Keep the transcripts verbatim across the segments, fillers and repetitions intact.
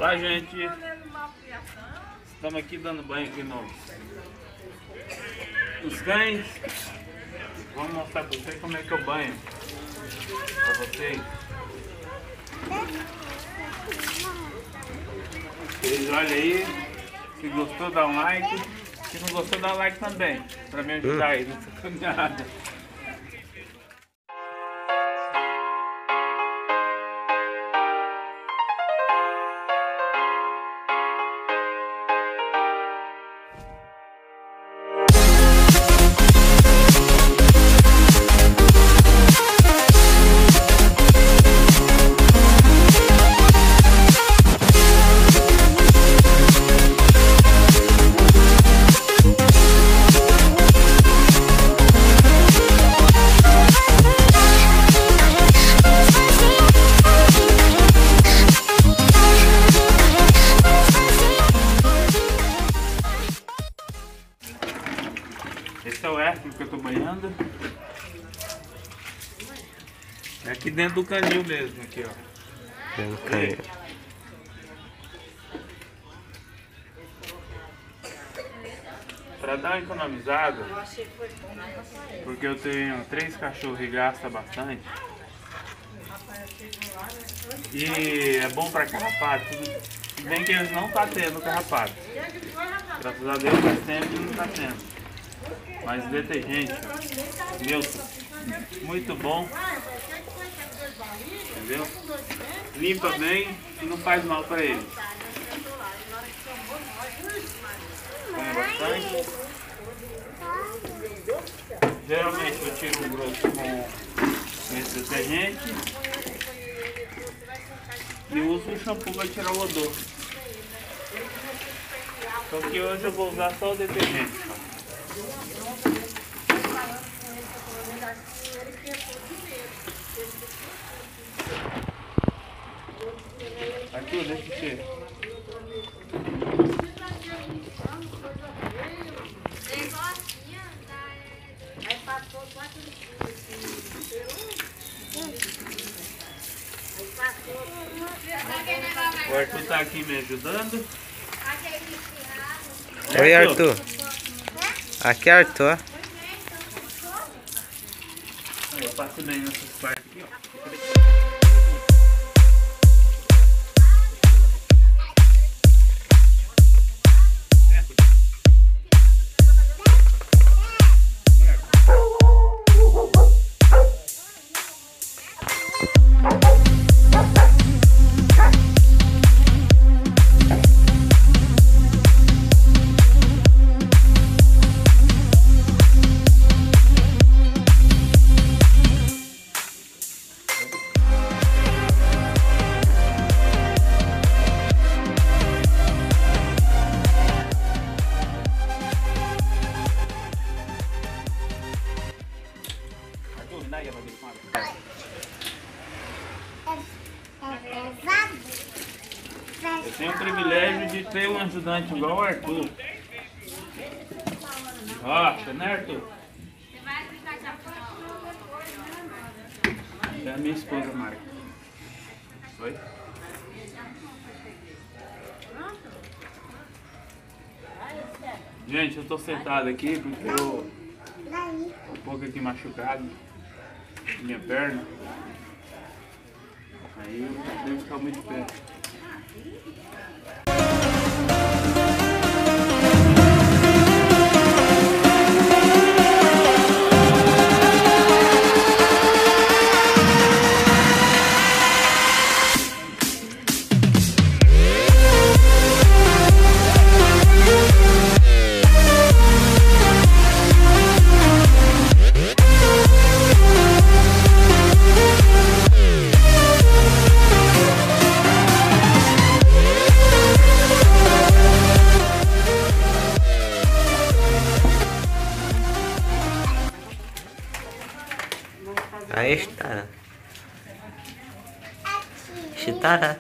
Olá, gente. Estamos aqui dando banho aqui no, nos cães. Vamos mostrar para vocês como é que eu banho. Para vocês. Vocês olhem aí. Se gostou, dá um like. Se não gostou, dá um like também. Para me ajudar aí nessa caminhada. Esse é o Hércules que eu tô banhando. É aqui dentro do canil mesmo, aqui ó. Dentro do canil. Pra dar uma economizada, porque eu tenho três cachorros e gasta bastante. E é bom pra carrapato, se bem que eles não tá tendo carrapato. Graças a Deus faz tempo que não tá tendo. Mas detergente, ó, Milton, muito bom, entendeu? Limpa bem e não faz mal para ele. Põe bastante. Geralmente eu tiro um grosso com esse detergente e uso o shampoo para tirar o odor. Só que hoje eu vou usar só o detergente. Aqui, deixa eu ver. O Arthur tá aqui me ajudando. Oi, Arthur. Aqui é Arthur. Eu passo bem nessas partes aqui, ó. Eu tenho o privilégio de ter um ajudante igual o Arthur. Rocha, né, Arthur? É a minha esposa, Marca. Oi? Gente, eu tô sentado aqui porque eu tô um pouco aqui machucado. Minha perna. Aí eu não devo ficar muito de pé. Aí está. Chitara.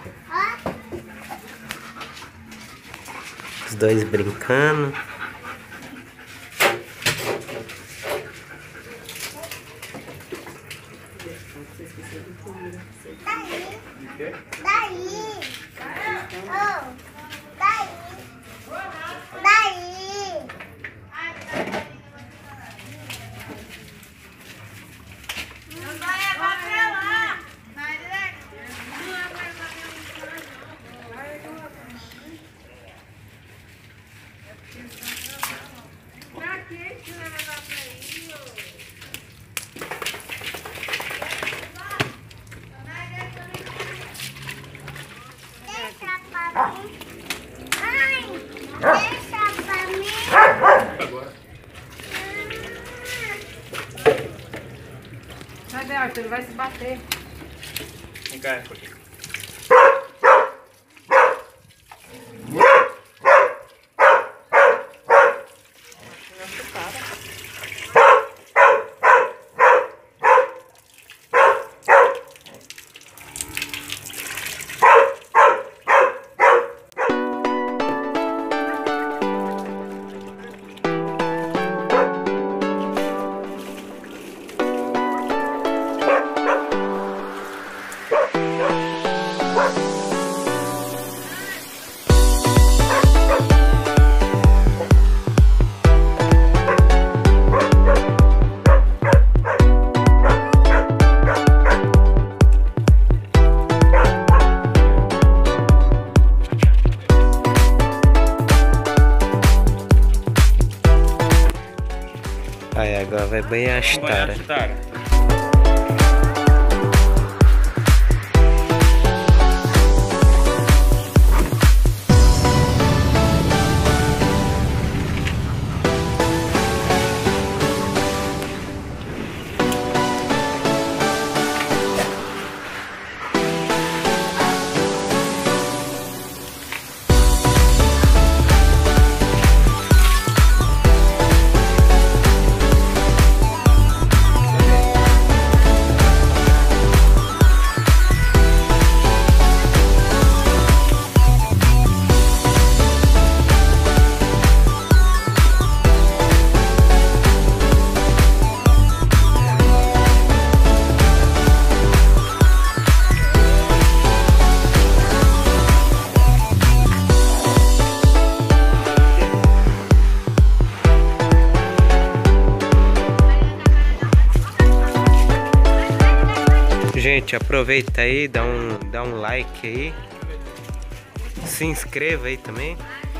Os dois brincando. você esqueceu de comida. Daí. De quê? Daí. Oh. Daí. Daí. Não vai levar pra lá. Vai direto. Não vai levar pra lá. Pra que que vai levar pra aí, ô? Deixa pra mim. Ai, deixa pra mim. Agora. Cadê, Arthur? Ele vai se bater. Vem cá, aqui. Aí agora vai banhar a Chitara. Gente, aproveita aí, dá um, dá um like aí. Se inscreva aí também.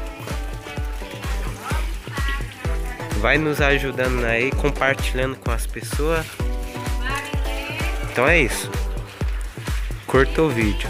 Vai nos ajudando aí, compartilhando com as pessoas. Então é isso. Curta o vídeo.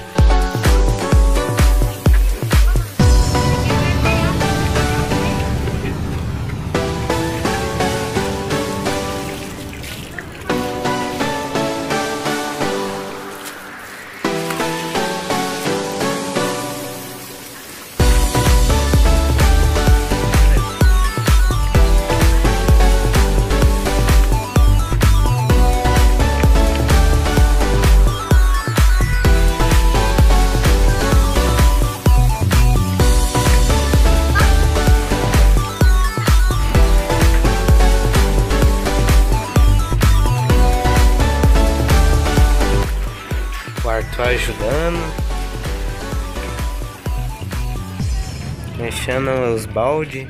O Arthur ajudando, mexendo os balde.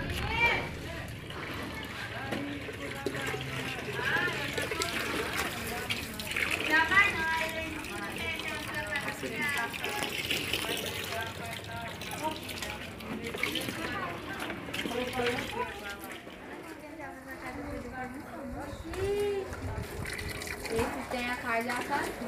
Esse tem a cara já tá assim.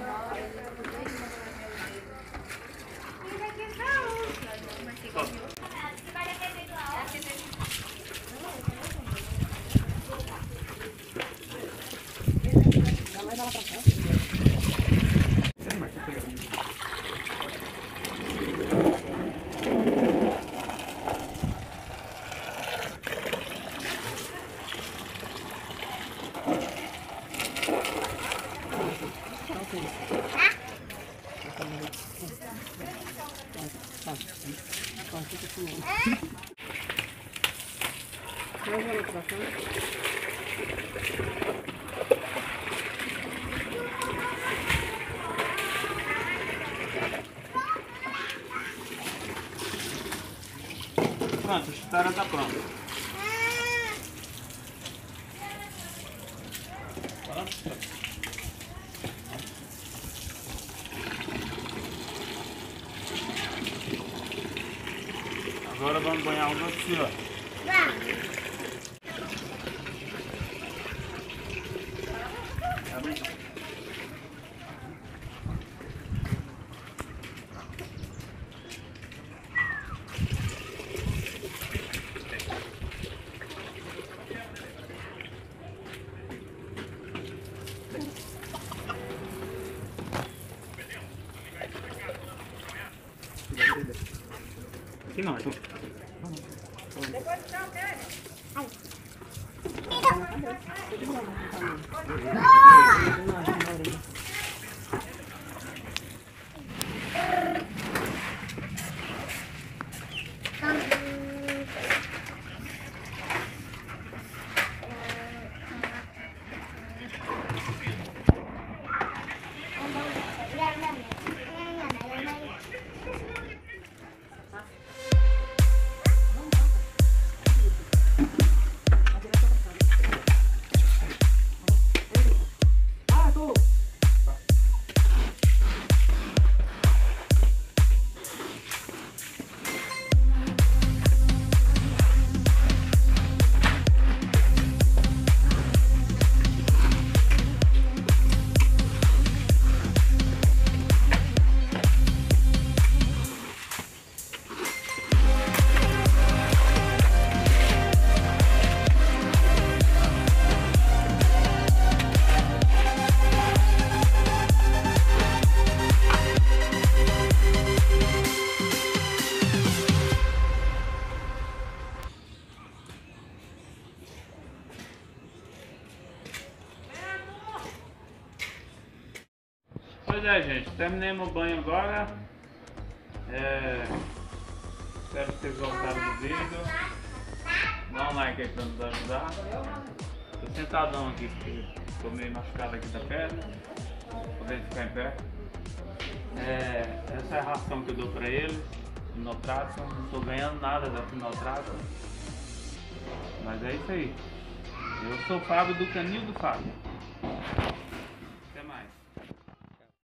Sara tá pronta. Agora vamos banhar os outros filhotes. Aqui não, aqui. Pois é, gente, terminemos o banho agora. É... Espero que vocês gostaram do vídeo. Dá um like aí pra nos ajudar. Tô sentadão aqui porque tô meio machucado aqui da perna, podendo ficar em pé. É... Essa é a ração que eu dou pra eles, Sinotrato. Não tô ganhando nada da Sinotrato, mas é isso aí. Eu sou o Fábio do Canil do Fábio.